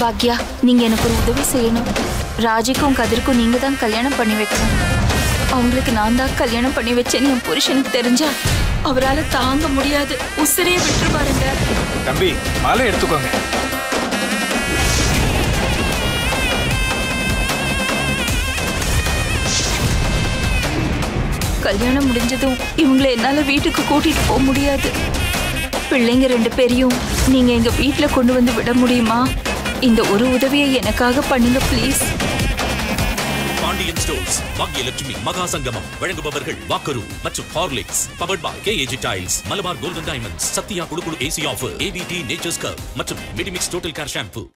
பாக்யா, நீங்க எனக்கு ஒரு உதவி செய்யணும். ராஜிக்கும் கதிர்க்கும் நீங்க தான் கல்யாணம் பண்ணி வைக்கணும். அவங்களுக்கு நான் தான் கல்யாணம் பண்ணி வச்சேன்னு என் புருஷனுக்கு தெரிஞ்சா அவரால் தாங்க முடியாது, உசிரையே விட்டு பாருங்க. தம்பி, மாலை எடுத்துக்கோங்க. கல்யாணம் முடிஞ்சதும் இவங்களை என்னால வீட்டுக்கு கூட்டிட்டு போக முடியாது. பிள்ளைங்க 2 பேரையும் நீங்க எங்க வீட்டுல கொண்டு வந்து விட முடியுமா? இந்த ஒரு உதவியை எனக்காக பண்ணுங்க ப்ளீஸ். பாண்டியன் ஸ்டோர்ஸ் பாக்யலட்சுமி மகா சங்கமம் வழங்குபவர்கள் வாக்கரு மற்றும் Horlicks. Powered by KAG tiles, Malabar golden diamonds, Sathya குடுகுடு AC offer, ABT nature's curve மற்றும் மிடிமிக்ஸ் டோட்டல் கேர் ஷாம்பு.